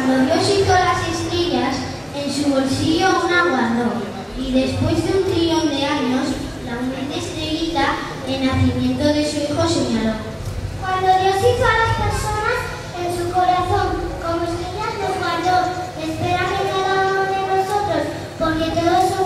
Cuando Dios hizo las estrellas, en su bolsillo una guardó, y después de 1.000.000 de años, la humilde estrellita, el nacimiento de su hijo señaló. Cuando Dios hizo a las personas, en su corazón, como estrellas nos guardó, espera que cada uno de nosotros, porque todos